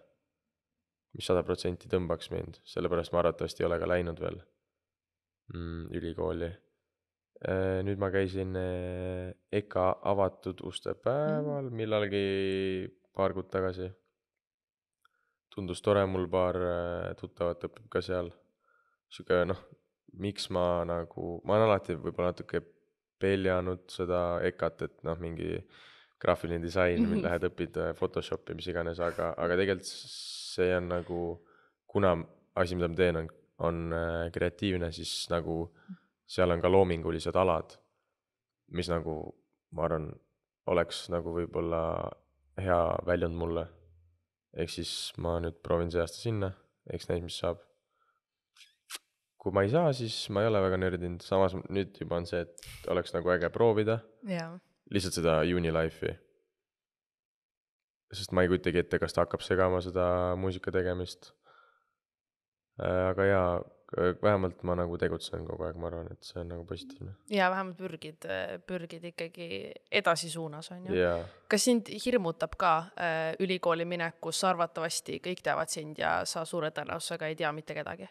100% tõmbaks mind, sellepärast ma arvatavasti ei ole ka läinud veel ülikooli. Nüüd ma käisin EKA avatud uste päeval millalgi paar kuud tagasi. Tundus tore, mul paar tuttavat õpib ka seal. Siuke, miks ma olen alati võib-olla natuke peljanud seda EKA-t, et mingi graafiline disain, mind lähed õpid Photoshopi, mis iganes, aga tegelikult see on nagu, kuna asi, mida ma teen, on kreatiivne, siis nagu seal on ka loomingulised alad, mis nagu, ma arvan, oleks nagu võib-olla hea väljund mulle. Ehk siis ma nüüd proovin see aasta sinna, eks näis, mis saab. Kui ma ei saa, siis ma ei ole väga nördinud. Samas nüüd juba on see, et oleks nagu äge proovida. Lihtsalt seda Unilife'i. Sest ma ei kutegi ette, kas ta hakkab segama seda muusika tegemist. Aga jaa, vähemalt ma nagu tegutsen kogu aeg, ma arvan, et see on nagu positiivne. Ja vähemalt pürgid ikkagi edasi suunas, on ju. Jaa. Kas sind hirmutab ka ülikooli minekus, arvatavasti kõik teavad sind ja sa suure tõenäosusega ei tea mitte kedagi?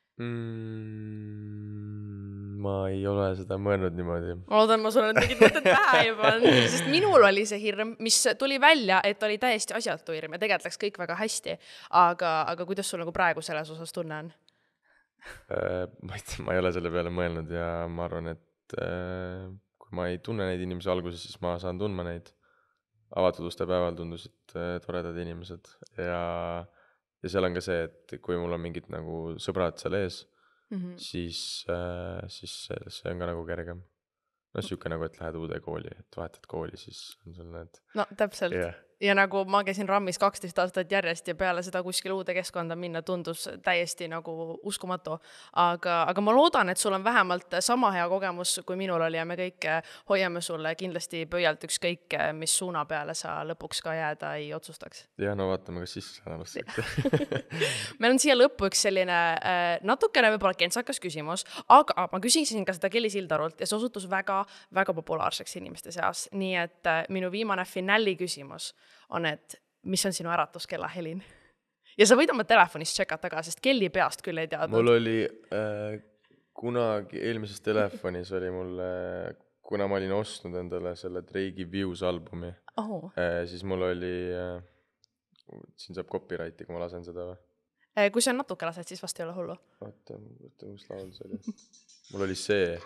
Ma ei ole seda mõelnud niimoodi. Ma loodan, ma sulle tegid mõtted pähe juba, sest minul oli see hirm, mis tuli välja, et oli täiesti asjatu hirm ja tegelikult läks kõik väga hästi. Aga kuidas sul nagu praegu selles osas tunne on? Ma ei ole selle peale mõelnud ja ma arvan, et kui ma ei tunne neid inimesi alguses, siis ma saan tundma neid. Avatud uste päeval tundusid toredad inimesed ja seal on ka see, et kui mul on mingid nagu sõbrad seal ees, siis see on ka nagu kergem. Siuke nagu, et lähed uude kooli, et vahetad kooli, siis on sul need... No, täpselt. Yeah. Ja nagu ma käisin Rammis 12 aastat järjest ja peale seda kuskil uude keskkonda minna tundus täiesti nagu uskumatu. Aga ma loodan, et sul on vähemalt sama hea kogemus, kui minul oli ja me kõik hoiame sulle kindlasti pöialt ükskõik, mis suuna peale sa lõpuks ka jääda ei otsustaks. Ja no vaatame, kas siis saan alustada. Meil on siia lõppu üks selline natukene võib-olla kentsakas küsimus, aga ma küsisin ka seda Kelly Sildarult ja see osutus väga, väga populaarseks inimeste seas. Nii et minu viimane finaali küsimus on, et mis on sinu äratuskella helin? Ja sa võid oma telefonist tšekata ka, sest Kelly peast küll ei teadnud. Mul oli kunagi eelmises telefonis oli mul, kuna ma olin ostnud endale selle Drake'i Views albumi, siis mul oli, siin saab copyrighti, kui ma lasen seda või? Kui sa natuke lased, siis vast ei ole hullu. Oota, mis laul see oli? Mul oli see.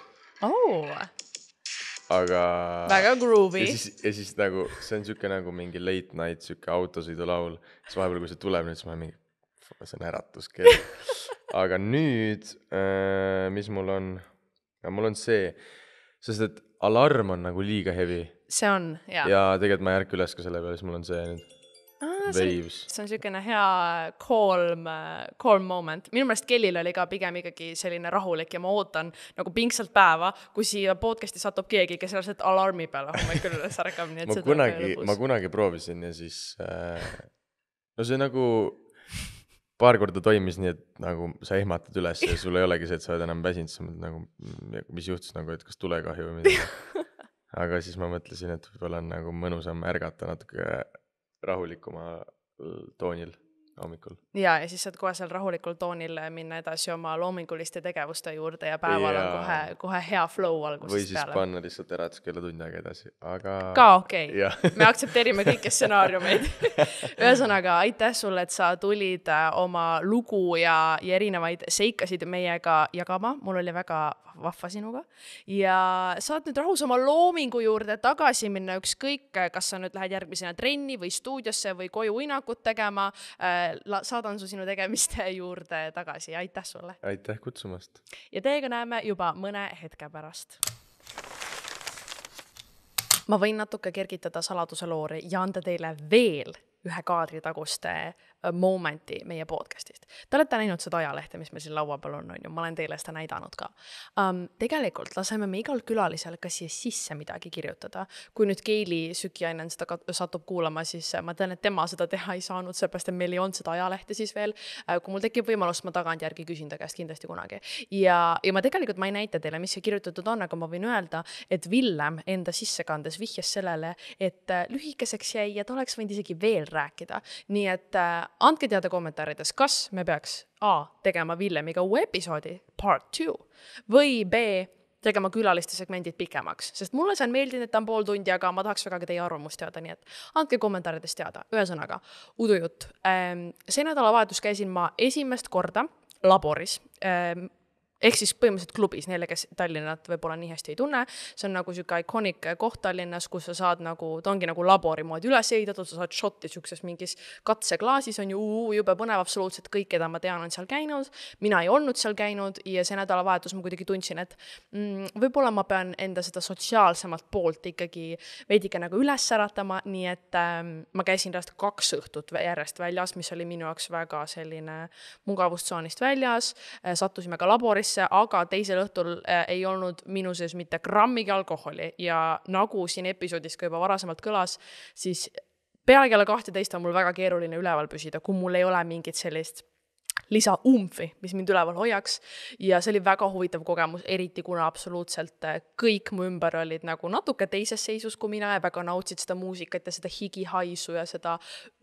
Aga... Väga groovy. Ja siis nagu, see on siuke nagu mingi late night, siuke autosõidu laul. Siis vahepeal, kui see tuleb, nüüd siis ma mingi, see on äratuskell. Aga nüüd, mis mul on? Ja mul on see, sest et alarm on nagu liiga heavy. See on, jah. Ja tegelikult ma ei ärka üles ka selle peale, siis mul on see nüüd. Waves. See on selline hea calm moment. Minu meelest Kellil oli ka pigem ikkagi selline rahulik ja ma ootan nagu pingsalt päeva, kui siia podcasti satub keegi, kes selliselt alarmi peale hommikul üles ärkab. Ma kunagi proovisin ja siis no see nagu paar korda toimis nii, et nagu sa ehmatad üles ja sul ei olegi see, et sa oled enam väsinud, sa mõtled nagu, mis juhtus nagu, et kas tulekahju või midagi. Aga siis ma mõtlesin, et võib-olla on nagu mõnusam ärgata natuke rahulikuma toonil hommikul. Ja siis saad kohe seal rahulikul toonil minna edasi oma loominguliste tegevuste juurde ja päeval on kohe hea flow algusest peale. Või siis panna lihtsalt äratuskella tund aega edasi. Aga... Ka okei. Me aktsepteerime kõiki stsenaariumeid. Ühesõnaga, aitäh sulle, et sa tulid oma lugu ja erinevaid seikasid meiega jagama. Mul oli väga vahva sinuga ja saad nüüd rahus oma loomingu juurde tagasi minna ükskõik, kas sa nüüd lähed järgmisena trenni või stuudiosse või koju uinakut tegema, saadan su sinu tegemiste juurde tagasi, aitäh sulle. Aitäh kutsumast. Ja teiega näeme juba mõne hetke pärast. Ma võin natuke kergitada saladuse loori ja anda teile veel ühe kaadri taguste momenti meie podcastist. Te olete näinud seda ajalehte, mis meil siin laua peal on ju, ma olen teile seda näidanud ka. Tegelikult laseme me igal külalisel ka siia sisse midagi kirjutada. Kui nüüd Keili Sükiainen seda satub kuulama, siis ma tean, et tema seda teha ei saanud, seepärast, et meil ei olnud seda ajalehte siis veel. Kui mul tekib võimalus, ma tagantjärgi küsin ta käest kindlasti kunagi. Ja ma tegelikult ma ei näita teile, mis see kirjutatud on, aga ma võin öelda, et Villem enda sissekandes vihjas sellele, et lühikeseks jäi ja ta oleks võinud isegi veel rääkida. Nii et andke teada kommentaarides, kas me peaks A. tegema Villemiga uue episoodi, part 2, või B. tegema külaliste segmendid pikemaks, sest mulle see on meeldinud, et ta on pool tundi, aga ma tahaks väga ka teie arvamust teada, nii et andke kommentaarides teada. Ühesõnaga, udujutt. See nädalavahetus käisin ma esimest korda laboris, ehk siis põhimõtteliselt klubis, neile, kes Tallinnat võib-olla nii hästi ei tunne. See on nagu siuke iconic koht Tallinnas, kus sa saad nagu, ta ongi nagu labori moodi üles ehitatud, sa saad shotti siukses mingis katseklaasis, on ju jube põnev, absoluutselt kõik, keda ma tean, on seal käinud. Mina ei olnud seal käinud ja see nädalavahetus ma kuidagi tundsin, et võib-olla ma pean enda seda sotsiaalsemalt poolt ikkagi veidike nagu üles äratama, nii et ma käisin 2 õhtut järjest väljas, mis oli minu jaoks väga selline mugavustsoonist väljas, sattusime ka laborisse, aga teisel õhtul ei olnud minu sees mitte grammigi alkoholi ja nagu siin episoodis ka juba varasemalt kõlas, siis peale kella 12 on mul väga keeruline üleval püsida, kui mul ei ole mingit sellist lisaumfi, mis mind üleval hoiaks ja see oli väga huvitav kogemus, eriti kuna absoluutselt kõik mu ümber olid nagu natuke teises seisus kui mina ja väga nautsid seda muusikat ja seda higihaisu ja seda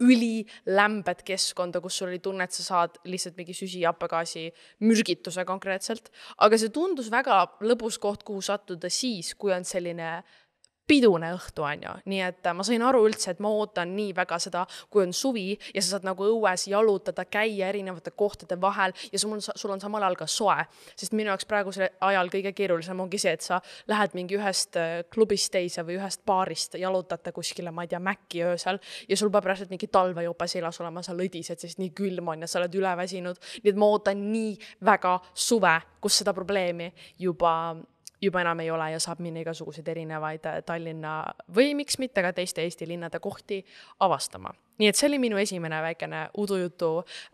ülilämbet keskkonda, kus sul oli tunne, et sa saad lihtsalt mingi süsihappegaasi mürgituse konkreetselt, aga see tundus väga lõbus koht, kuhu sattuda siis, kui on selline pidune õhtu on ju, nii et ma sain aru üldse, et ma ootan nii väga seda, kui on suvi ja sa saad nagu õues jalutada, käia erinevate kohtade vahel ja sul on samal ajal ka soe, sest minu jaoks praegusel ajal kõige keerulisem ongi see, et sa lähed mingi ühest klubist teise või ühest baarist, jalutate kuskile, ma ei tea, Mäkki öösel ja sul peab pärast mingi talvejope seljas olema, sa lõdised, sest nii külm on ja sa oled üleväsinud, nii et ma ootan nii väga suve, kus seda probleemi juba enam ei ole ja saab minna igasuguseid erinevaid Tallinna või miks mitte ka teiste Eesti linnade kohti avastama. Nii et see oli minu esimene väikene udujutu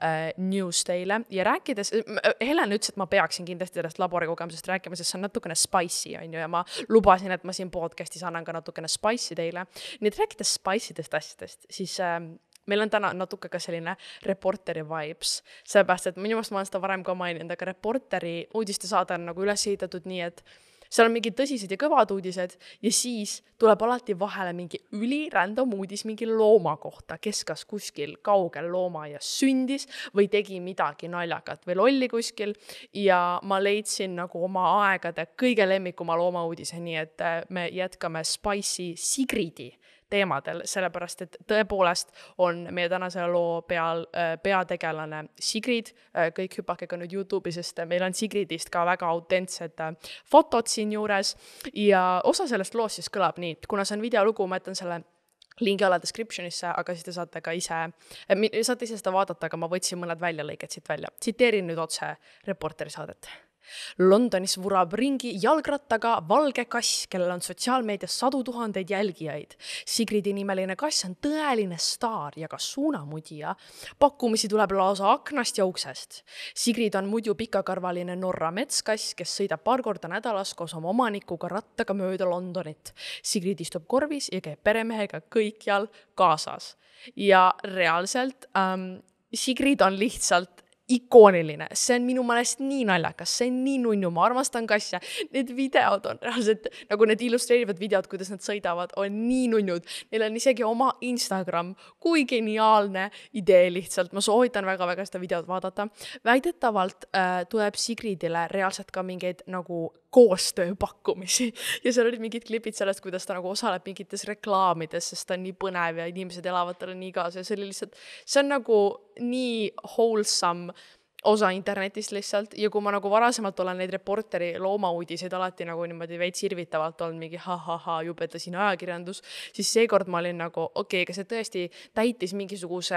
news teile ja rääkides, Helen ütles, et ma peaksin kindlasti sellest laborikogemusest rääkima, sest see on natukene spicy on ju ja ma lubasin, et ma siin podcastis annan ka natukene spicy teile. Nii et rääkides spicy'dest asjadest, siis meil on täna natuke ka selline reporteri vibes, seepärast, et minu meelest ma olen seda varem ka maininud, aga reporteri uudiste saade on nagu üles ehitatud nii, et seal on mingid tõsised ja kõvad uudised ja siis tuleb alati vahele mingi ülirandom uudis mingi looma kohta, kes kas kuskil kaugel loomaaias sündis või tegi midagi naljakat või lolli kuskil ja ma leidsin nagu oma aegade kõige lemmikuma loomauudise, nii et me jätkame spicy Sigridi teemadel, sellepärast, et tõepoolest on meie tänase loo peategelane Sigrid, kõik hüpake ka nüüd YouTube'i, sest meil on Sigridist ka väga autentsed fotod siin juures ja osa sellest loost siis kõlab nii, kuna see on videolugu, ma jätan selle lingi alla descriptionisse, aga siis te saate ka ise seda vaadata, aga ma võtsin mõned väljalõiked siit välja. Tsiteerin nüüd otse reporteri saadet. Londonis vurab ringi jalgrattaga valge kass, kellel on sotsiaalmeedias 100 000 jälgijaid. Sigridi nimeline kass on tõeline staar ja ka suunamudija. Pakkumisi tuleb lausa aknast ja uksest. Sigrid on muidu pikakarvaline Norra metskass, kes sõidab 2 korda nädalas koos oma omanikuga rattaga mööda Londonit. Sigrid istub korvis ja käib peremehega kõikjal kaasas. Ja reaalselt Sigrid on lihtsalt ikooniline, see on minu meelest nii naljakas, see on nii nunnu, ma armastan kasse, need videod on reaalselt, nagu need illustreerivad videod, kuidas nad sõidavad, on nii nunnud, neil on isegi oma Instagram, kui geniaalne idee lihtsalt, ma soovitan väga-väga seda videot vaadata. Väidetavalt tuleb Sigridile reaalselt ka mingeid nagu koostööpakkumisi ja seal olid mingid klipid sellest, kuidas ta nagu osaleb mingites reklaamides, sest ta on nii põnev ja inimesed elavad talle nii kaasa ja see oli lihtsalt, see on nagu nii wholesome osa internetist lihtsalt ja kui ma nagu varasemalt olen neid reporteri loomauudiseid alati nagu niimoodi veits irvitavalt olnud mingi jubeda siin ajakirjandus, siis seekord ma olin nagu aga see tõesti täitis mingisuguse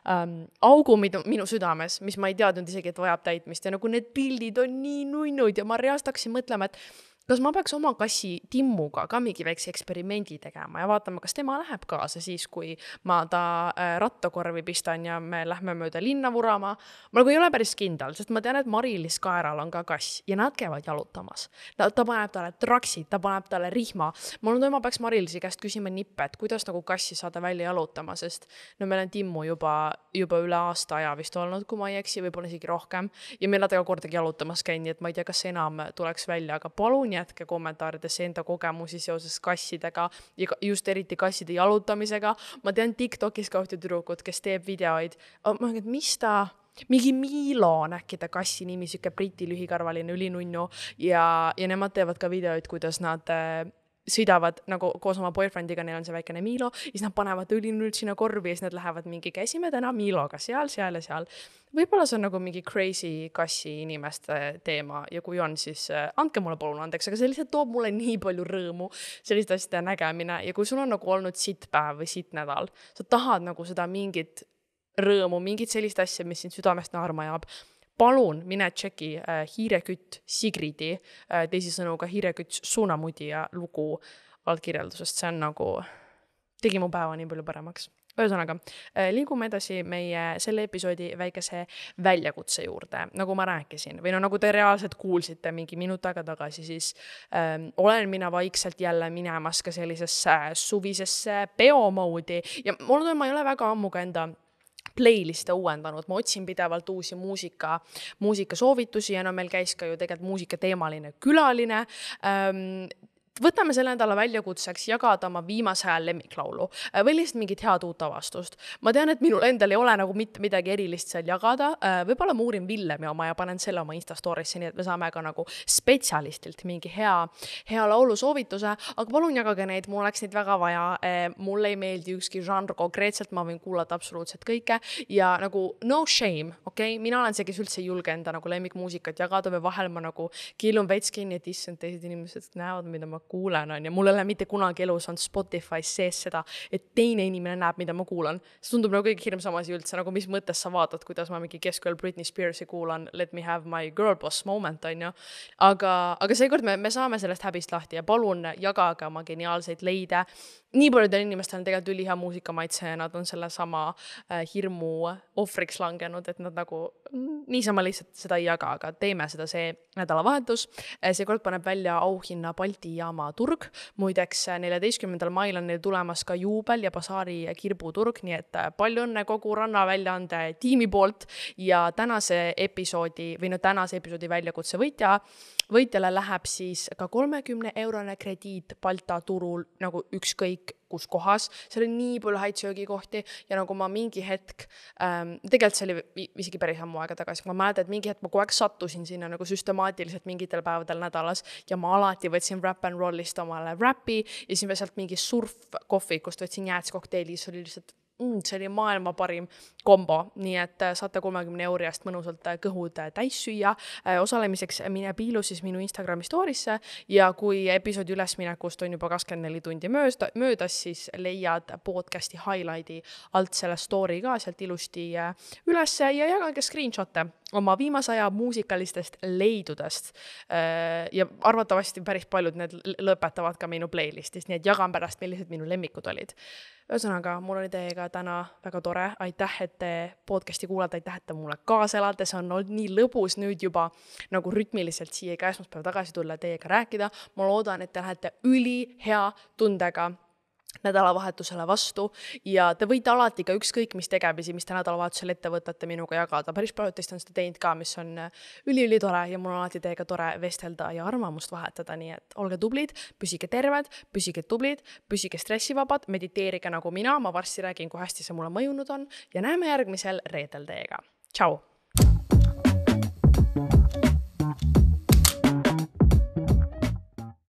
augu minu südames, mis ma ei teadnud isegi, et vajab täitmist ja nagu need pildid on nii nunnud ja ma reaalselt hakkasin mõtlema, et kas ma peaks oma kassi Timmuga ka mingi väikse eksperimendi tegema ja vaatama, kas tema läheb kaasa siis, kui ma ta rattakorvi pistan ja me lähme mööda linna vurama. Ma nagu ei ole päris kindel, sest ma tean, et Mari-Liis Kaeral on ka kass ja nad käivad jalutamas. Ta paneb talle traksid, ta paneb talle rihma. Ma ma peaks Mari-Liisi käest küsima nippe, et kuidas nagu kassi saada välja jalutama, sest no meil on Timmu juba üle aasta aja vist olnud, kui ma ei eksi, võib-olla isegi rohkem ja meil nad ega kordagi jalutamas käin, nii et ma ei tea, kas enam tuleks välja, aga palun jätke kommentaaridesse enda kogemusi seoses kassidega ja just eriti kasside jalutamisega. Ma tean TikTokis ka ühte tüdrukut, kes teeb videoid. Ma mõtlen, et mis ta mingi Milo on äkki ta kassi nimi, siuke briti lühikarvaline ülinunnu ja nemad teevad ka videoid, kuidas nad sõidavad nagu koos oma boyfriendiga, neil on see väikene Milo, ja siis nad panevad ülinull sinna korvi ja siis nad lähevad mingi käisime täna Miloga seal ja seal. Võib-olla see on nagu mingi crazy kassi inimeste teema ja kui on, siis andke mulle palun andeks, aga see lihtsalt toob mulle nii palju rõõmu sellist asjade nägemine ja kui sul on nagu olnud sitt päev või sitt nädal, sa tahad nagu seda mingit rõõmu, mingit sellist asja, mis sind südamest naerma jääb. Palun mine tšeki Hiirekütt Sigridi, teisisõnu ka Hiirekütt Suunamudija lugu altkirjeldusest. See on nagu, tegi mu päeva nii palju paremaks. Ühesõnaga, liigume edasi meie selle episoodi väikese väljakutse juurde, nagu ma rääkisin. Või no nagu te reaalselt kuulsite mingi minut aega tagasi, siis olen mina vaikselt jälle minemas ka sellisesse suvisesse peomoodi. Ja mul ma ei ole väga ammu ka enda playliste uuendanud, ma otsin pidevalt uusi muusika soovitusi ja no meil käis ka ju tegelikult muusika teemaline külaline. Võtame selle nädala väljakutseks jagada oma viimase ajal lemmiklaulu või lihtsalt mingit head uut avastust. Ma tean, et minul endal ei ole nagu mitte midagi erilist seal jagada. Võib-olla ma uurin Villemi oma ja panen selle oma Instastorisse, nii et me saame ka nagu spetsialistilt mingi hea laulu soovituse, aga palun jagage neid, mul oleks neid väga vaja. Mulle ei meeldi ükski žanr konkreetselt, ma võin kuulata absoluutselt kõike ja nagu no shame, okei? Mina olen see, kes üldse ei julge enda nagu lemmikmuusikat jagada või vahel ma nagu kiilun veits kinni, et issand teised inimesed näevad, mida ma kuulen on ja mul ei ole mitte kunagi elus on Spotify's sees seda, et teine inimene näeb, mida ma kuulan. See tundub nagu kõige hirmsam asi üldse, nagu mis mõttes sa vaatad, kuidas ma mingi keskööl Britney Spearsi kuulan, let me have my girl boss moment, on ju. Aga seekord me saame sellest häbist lahti ja palun jagage oma geniaalseid leide. Nii paljudel inimestel on tegelikult ülihea muusikamaitse ja nad on selle sama hirmu ohvriks langenud, et nad nagu niisama lihtsalt seda ei jaga, aga teeme seda see nädalavahetus. See kord paneb välja auhinna Balti jaama turg. Muideks 14. mail on neil tulemas ka juubel ja basaari kirbuturg, nii et palju õnne kogu rannaväljaande tiimi poolt ja tänase episoodi väljakutse võitjale läheb siis ka 30-eurone krediit Balta turul nagu ükskõik kus kohas. Seal on nii palju häid söögikohti ja nagu ma mingi hetk, tegelikult see oli isegi päris ammu aega tagasi, ma mäletan, et mingi hetk ma kogu aeg sattusin sinna nagu süstemaatiliselt mingitel päevadel nädalas ja ma alati võtsin Wrap and Rollist omale wrapi ja siis sealt mingi surfkohvikust võtsin jäätskokteili, see oli lihtsalt see oli maailma parim kombo, nii et saate 30 euri eest mõnusalt kõhud täis süüa. Osalemiseks mine piilu siis minu Instagrami storisse ja kui episoodi ülesminekust on juba 24 tundi möödas, siis leiad podcasti highlighti alt selle story ka sealt ilusti üles ja jagage screenshot'e oma viimase aja muusikalistest leidudest ja arvatavasti päris paljud need lõpetavad ka minu playlistis, nii et jagan pärast, millised minu lemmikud olid. Ühesõnaga, mul oli teiega täna väga tore, aitäh, et te podcasti kuulate, aitäh, et te mulle kaasa elate, see on olnud nii lõbus nüüd juba nagu rütmiliselt siia ka esmaspäev tagasi tulla teiega rääkida, ma loodan, et te lähete ülihea tundega nädalavahetusele vastu ja te võite alati ka ükskõik mis tegemisi, mis te nädalavahetusel ette võtate minuga jagada. Päris paljud teist on seda teinud ka, mis on üli-tore ja mul on alati teiega tore vestelda ja arvamust vahetada, nii et olge tublid, püsige terved, püsige tublid, püsige stressivabad, mediteerige nagu mina, ma varsti räägin, kui hästi see mulle mõjunud on ja näeme järgmisel reedel teiega. Tšau!